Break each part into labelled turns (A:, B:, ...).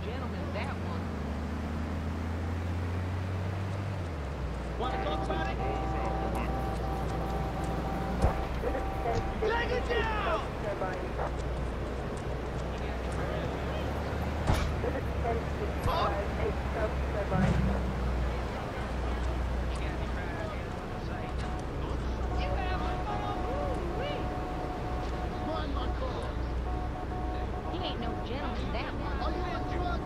A: gentleman, that one.
B: Want to talk about it? Take it down!
A: He ain't no gentleman, that one.
B: Are you on drugs?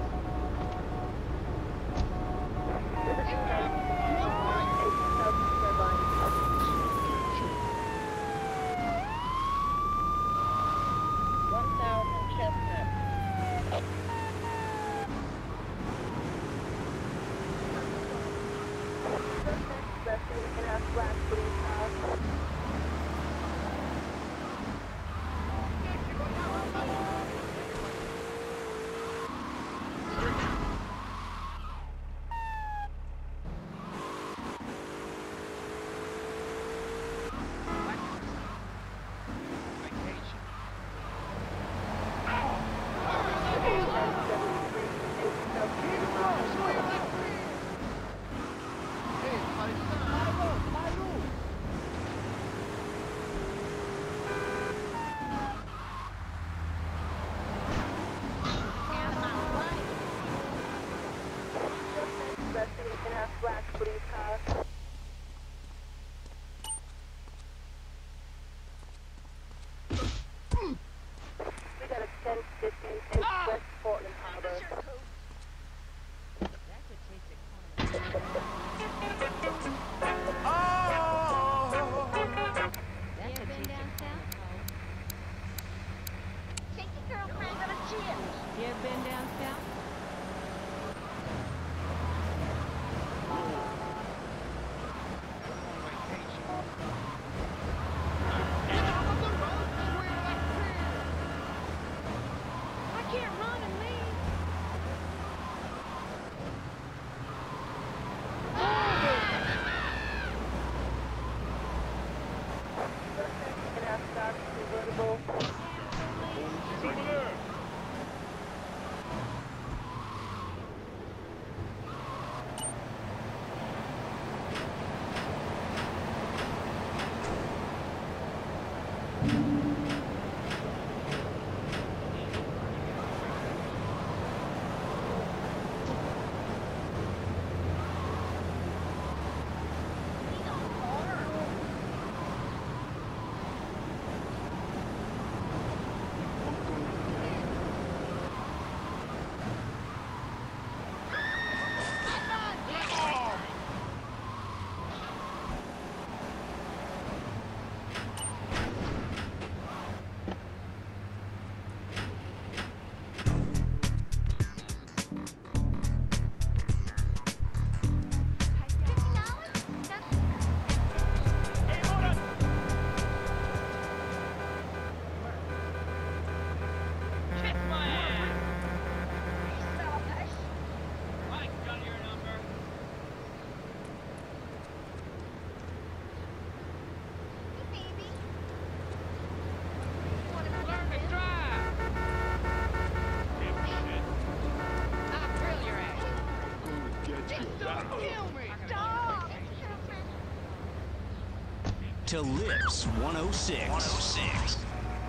C: To Lips 106. 106.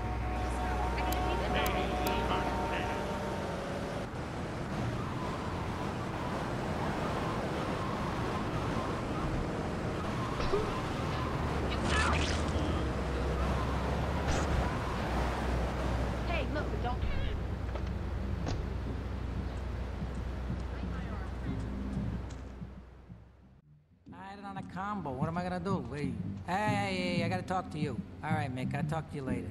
A: Hey, look, don't...
D: I had it on a combo. What am I gonna do? Hey, I gotta talk to you. All right, Mick, I'll talk to you later.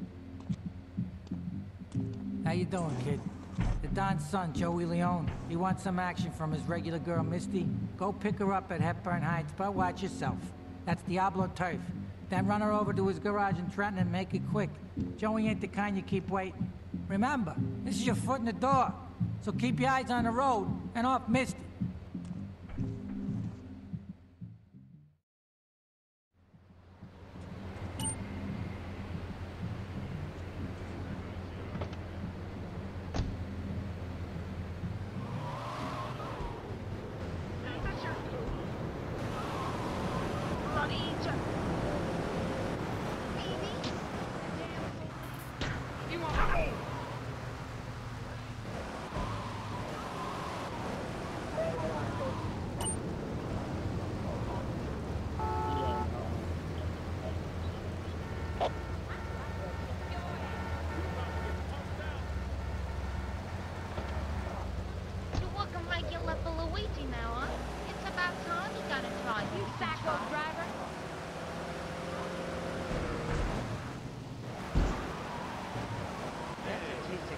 D: How you doing, kid? The Don's son, Joey Leone, he wants some action from his regular girl, Misty. Go pick her up at Hepburn Heights, but watch yourself. That's Diablo turf. Then run her over to his garage in Trenton and make it quick. Joey ain't the kind you keep waiting. Remember, this is your foot in the door, so keep your eyes on the road and off Misty.
A: psycho driver. That's artistic.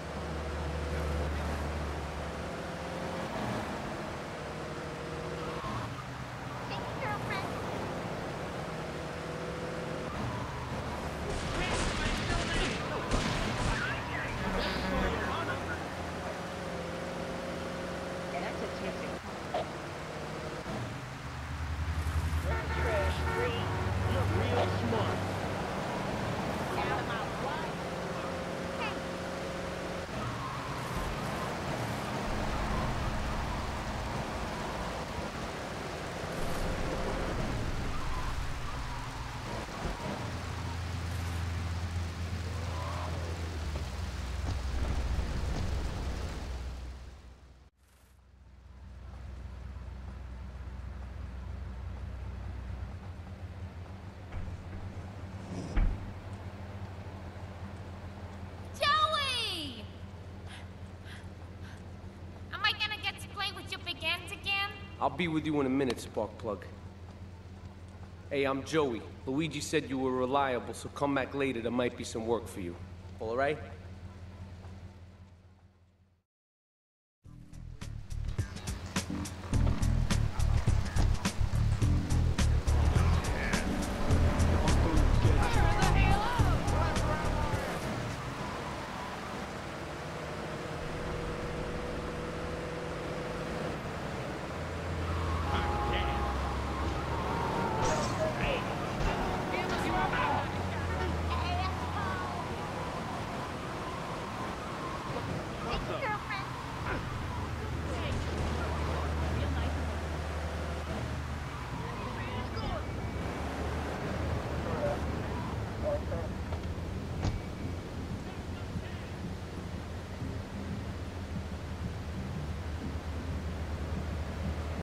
E: Thanks, girlfriend.
A: That's artistic.
B: Trash free. Look real smart.
A: Out of my way.
E: Thanks.
F: Joey! Am I gonna get to play with your big ends again?
G: I'll be with you in a minute, Sparkplug. Hey, I'm Joey. Luigi said you were reliable, so come back later. There might be some work for you. All right?